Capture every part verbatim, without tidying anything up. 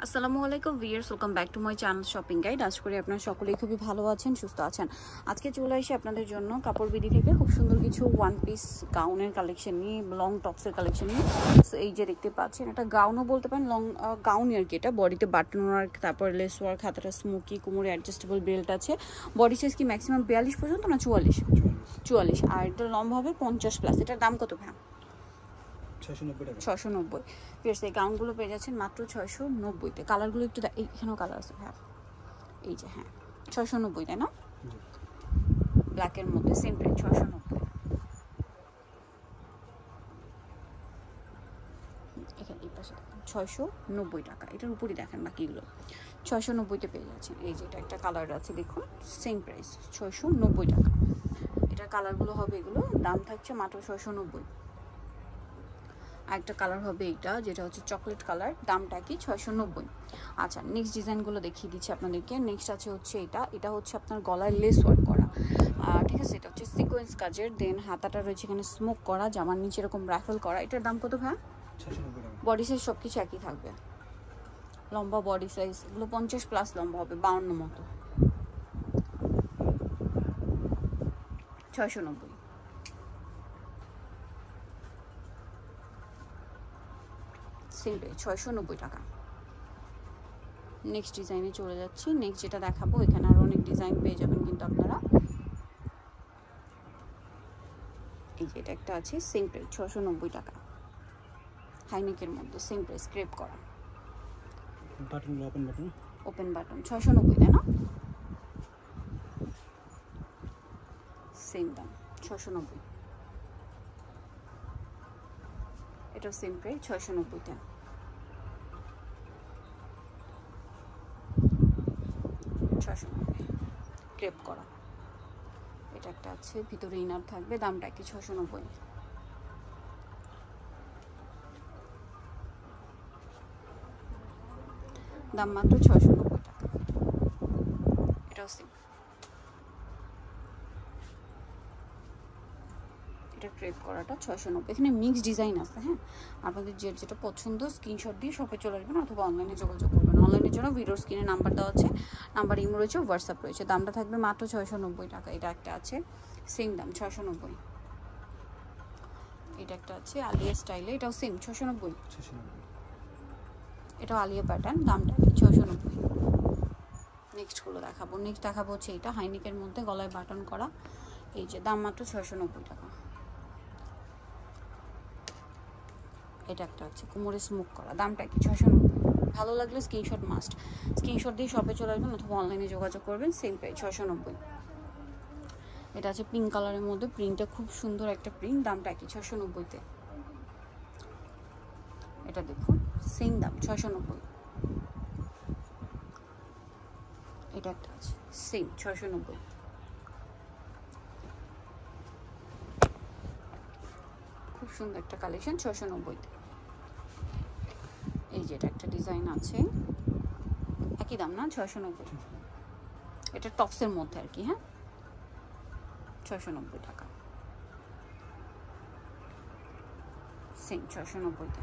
আসসালামু আলাইকুম viewers, welcome back to my channel shopping guide. আশা করি আপনারা সকলেই খুবই ভালো আছেন, সুস্থ আছেন। আজকে চলে আসি আপনাদের জন্য কাপড় বিডি থেকে খুব সুন্দর কিছু ওয়ান পিস গাউনের কালেকশন নিয়ে, লং টপসের কালেকশন নিয়ে। সো এই যে দেখতে পাচ্ছেন, এটা গাউনও বলতে পারেন, লং গাউনই আর কি। এটা বডিতে বাটন ওয়ার্ক, তারপর লেস ওয়ার্ক, হাতাটা স্মোকি, কোমরে অ্যাডজাস্টেবল বেল্ট আছে। বডি সাইজ কি ম্যাক্সিমাম বিয়াল্লিশ পর্যন্ত না চুয়াল্লিশ? চুয়াল্লিশ। আর এটা লম্বা হবে পঞ্চাশ প্লাস। এটার দাম কত ভাই? ছশো নব্বই। ফিরস এই গাউনগুলো পেয়ে যাচ্ছেন মাত্র ছয়শো নব্বইতে। কালারগুলো একটু এইখানেও কালার আছে ভাই, এই যে হ্যাঁ ছয়শো নব্বই, তাই না? ব্ল্যাকের মধ্যে সেম প্রাইস ছয়শো নব্বই। এখানে এই পাশে দেখেন ছয়শো নব্বই টাকা। এটার উপরই দেখেন বাকিগুলো ছয়শো নব্বইতে পেয়ে যাচ্ছেন। এই যে এটা একটা কালার আছে, দেখুন সেম প্রাইস ছয়শো নব্বই টাকা। এটার কালারগুলো হবে এগুলো, দাম থাকছে মাত্র ছয়শো নব্বই। একটা কালার হবে এইটা, যেটা হচ্ছে চকলেট কালার, দামটা কি ছয়শো নব্বই। আচ্ছা, নেক্সট ডিজাইনগুলো দেখিয়ে দিচ্ছি আপনাদেরকে। নেক্সট আছে হচ্ছে এটা, এটা হচ্ছে আপনার গলায় লেস ওয়ার্ক করা, ঠিক আছে। এটা হচ্ছে সিকোয়েন্স কাজের, দেন হাতাটা রয়েছে এখানে স্মোক করা, জামার নিচে এরকম রাফেল করা। এটার দাম কত ভাই? বডি সাইজ সব কিছু একই থাকবে, লম্বা বডি সাইজ, এগুলো পঞ্চাশ প্লাস লম্বা হবে, বাউন্ন মতো। ছয়শো নব্বই। সিম্পল ছয়শো নব্বই টাকা। নেক্সট ডিজাইনে চলে যাচ্ছি। নেক্সট যেটা দেখাবো, এখানে আরও অনেক ডিজাইন পেয়ে যাবেন কিন্তু আপনারা। এই যে এটা একটা আছে সিম্পল ছশো নব্বই টাকা, হাইনেকের মধ্যে সিম্পল স্ক্রেপ করা, button open button open button ছশো নব্বই, তাই না? সেম দাম ছশো নব্বই। এটা সিম্পল ছয়শো নব্বইটা। ছয়শো নব্বই ক্রেপ করা। এটা একটা আছে, ভিতরে ইনার থাকবে, দামটা কি ছশো নব্বই। দাম মাত্র ছয়শো নব্বই টাকা। এটাও সেম। এটা ক্রেপ করাটা ছয়শো নব্বই। এখানে মিক্স ডিজাইন আছে, হ্যাঁ। আপনাদের যে যেটা পছন্দ স্ক্রিনশট দিয়ে শপে চলে আসবেন অথবা অনলাইনে যোগাযোগ করবেন। অনলাইনের জন্য ভিডিওর স্ক্রিনে নাম্বার দেওয়া আছে, নাম্বার ইমো রয়েছে, হোয়াটসঅ্যাপ রয়েছে। দামটা থাকবে মাত্র ছয়শো নব্বই টাকা। এটা একটা আছে সেম দাম ছয়শো নব্বই। এটা একটা আছে আলিয়া স্টাইলে, এটাও সেম ছয়শো নব্বই। এটাও আলিয়া প্যাটার্ন, দামটা কি ছয়শো নব্বই। নেক্সটগুলো দেখাবো। নেক্সট দেখাবো হচ্ছে এটা হাইনেকের মধ্যে গলায় বাটন করা, এই যে দাম মাত্র ছয়শো নব্বই টাকা। এটা একটা আছে কোমরে স্মোক করা, দামটা কি ছয়শো নব্বই। ভালো লাগলে স্ক্রিনশট মাস্ট, স্ক্রিনশট দিয়ে শপে চলে আসবেন অথবা অনলাইনে যোগাযোগ করবেন, সেম প্রাইস ছয়শো নব্বই। এটা আছে পিঙ্ক কালারের মধ্যে, প্রিন্টটা খুব সুন্দর একটা প্রিন্ট, দামটা কি ছয়শো নব্বইতে। এটা দেখুন সেম দাম ছয়শো নব্বই। এটা একটা আছে সেম ছয়শো নব্বই। খুব সুন্দর একটা কালেকশন ছয়শো নব্বইতে। এই যে এটা একটা ডিজাইন আছে, একই দাম না, ছয়শো নব্বই। এটা টপসের মধ্যে আর কি, হ্যাঁ ছয়শো নব্বই টাকা, সেম ছয়শো নব্বইতে।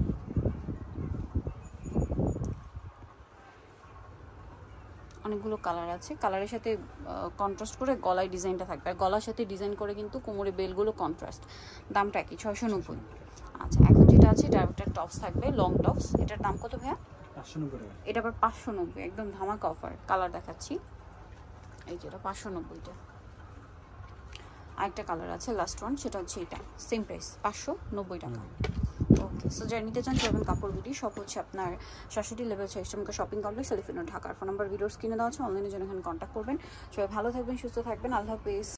অনেকগুলো কালার আছে, কালারের সাথে কন্ট্রাস্ট করে গলায় ডিজাইনটা থাকবে, আর গলার সাথে ডিজাইন করে কিন্তু কোমরে বেলগুলো কন্ট্রাস্ট। দামটা কি ছয়শো নব্বই। আচ্ছা, এখন যেটা আছে এটা একটা টপস থাকবে, লং টপস। এটার দাম কত ভাইয়া? পাঁচশো নব্বই টাকা। এটা আবার পাঁচশো নব্বই, একদম ধামাকা অফার। কালার দেখাচ্ছি, এই যেটা পাঁচশো নব্বইটা। আরেকটা কালার আছে লাস্ট ওয়ান, সেটা হচ্ছে এটা, সেম প্রাইস পাঁচশো নব্বই টাকা। ওকে, সো যারা নিতে চান চলবেন কাপড় বিডি। সব হচ্ছে আপনার সাতষট্টি লেভেল ইসলামিকা শপিং কমপ্লেক্স, এলিফেন্ট রোড, ঢাকার। ফোন নাম্বার ভিডিওর স্ক্রিনে দেওয়া আছে, অনলাইনে জন্য এখানে কন্ট্যাক্ট করবেন। সবাই ভালো থাকবেন, সুস্থ থাকবেন, আল্লাহ হাফেজ।